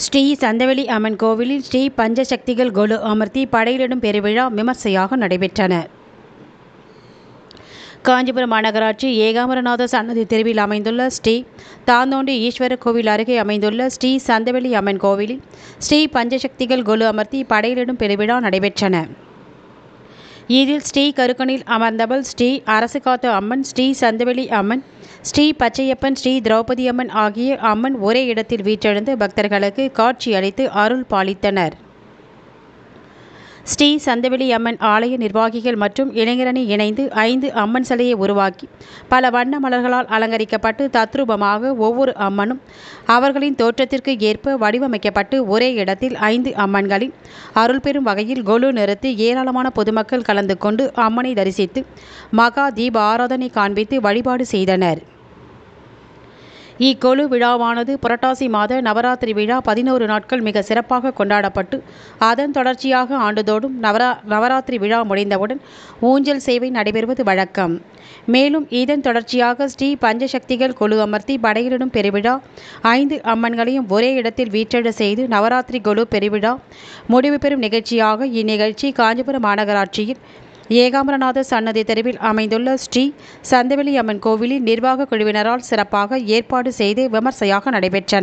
ஸ்ரீ சந்தவெளி அம்மன் கோவிலில் ஸ்ரீ பஞ்சசக்திகள் கொலு அமர்த்தி படையிலிடும் பெருவிழா விமர்சையாக நடைபெற்றன. காஞ்சிபுரம் மாநகராட்சி ஏகாம்பரநாத சன்னதி தெருவில் அமைந்துள்ள ஸ்ரீ தாந்தோண்டி ஈஸ்வரர் கோவில் அருகே அமைந்துள்ள ஸ்ரீ சந்தவெளி அம்மன் கோவிலில் ஸ்ரீ பஞ்சசக்திகள் கொலு அமர்த்தி படையிலிடும் பெருவிழா நடைபெற்றன. இதில் ஸ்ரீ கருக்கனில் அமர்ந்தவள் ஸ்ரீ அரசுகாத்த அம்மன், ஸ்ரீ சந்தவெளி அம்மன், ஸ்ரீ பச்சையப்பன், ஸ்ரீ திரௌபதி அம்மன் ஆகிய அம்மன் ஒரே இடத்தில் வீற்றெழுந்து பக்தர்களுக்கு காட்சி அளித்து அருள் பாலித்தனர். ஸ்ரீ சந்தவெளி அம்மன் ஆலய நிர்வாகிகள் மற்றும் இளைஞரணி இணைந்து 5 அம்மன் சிலையை உருவாக்கி பல வண்ண மலர்களால் அலங்கரிக்கப்பட்டு தத்ரூபமாக ஒவ்வொரு அம்மனும் அவர்களின் தோற்றத்திற்கு ஏற்ப வடிவமைக்கப்பட்டு ஒரே இடத்தில் 5 அம்மன்களின் அருள் பெறும் வகையில் கொலு நிறுத்தி ஏராளமான பொதுமக்கள் கலந்து கொண்டு அம்மனை தரிசித்து மகா தீப ஆராதனை காண்பித்து வழிபாடு செய்தனர். இக்கொலு விழாவானது புரட்டாசி மாத நவராத்திரி விழா 11 நாட்கள் மிக சிறப்பாக கொண்டாடப்பட்டு அதன் தொடர்ச்சியாக ஆண்டுதோறும் நவராத்திரி விழா முடிந்தவுடன் ஊஞ்சல் சேவை நடைபெறுவது வழக்கம். மேலும் இதன் தொடர்ச்சியாக ஸ்ரீ பஞ்சசக்திகள் கொலு அமர்த்தி படையிலிடும் பெருவிழா 5 அம்மன்களையும் ஒரே இடத்தில் வீற்றெழ செய்து நவராத்திரி கொலு பெருவிழா முடிவு பெறும் நிகழ்ச்சியாக இந்நிகழ்ச்சி காஞ்சிபுரம் மாநகராட்சியில் ஏகாம்பரநாத சன்னதி தெருவில் அமைந்துள்ள ஸ்ரீ சந்தவெளி அம்மன் கோவிலின் நிர்வாக குழுவினரால் சிறப்பாக ஏற்பாடு செய்து விமர்சையாக நடைபெற்றன.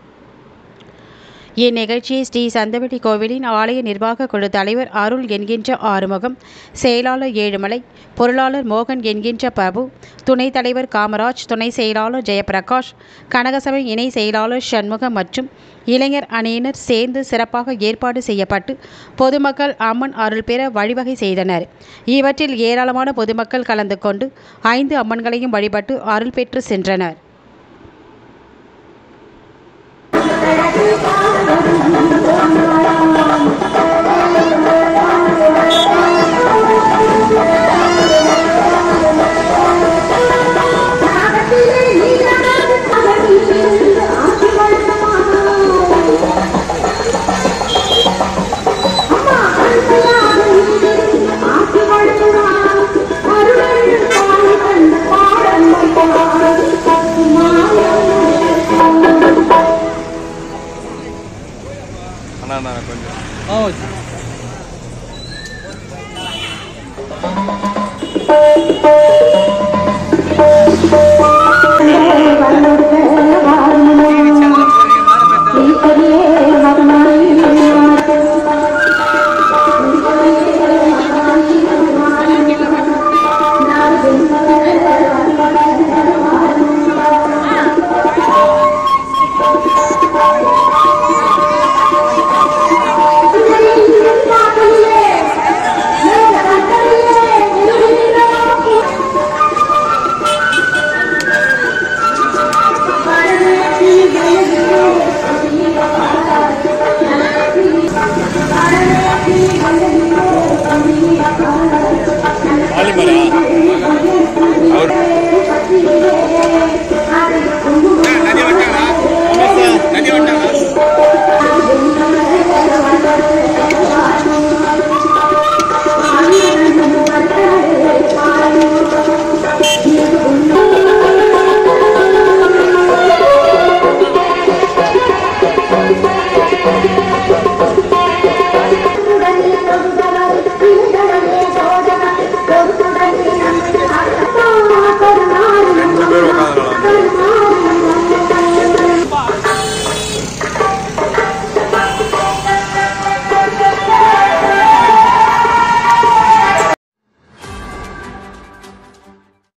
இந்நிகழ்ச்சியை ஸ்ரீ சந்தவெளி கோவிலின் ஆலய நிர்வாக குழு தலைவர் அருள் என்கின்ற ஆறுமுகம், செயலாளர் ஏழுமலை, பொருளாளர் மோகன் என்கின்ற பிரபு, துணைத் தலைவர் காமராஜ், துணை செயலாளர் ஜெயபிரகாஷ், கனகசபை இணை செயலாளர் சண்முகம் மற்றும் இளைஞர் அணியினர் சேர்ந்து சிறப்பாக ஏற்பாடு செய்யப்பட்டு பொதுமக்கள் அம்மன் அருள் பெற வழிவகை செய்தனர். இவற்றில் ஏராளமான பொதுமக்கள் கலந்து கொண்டு 5 அம்மன்களையும் வழிபட்டு அருள் பெற்று சென்றனர். Alimara.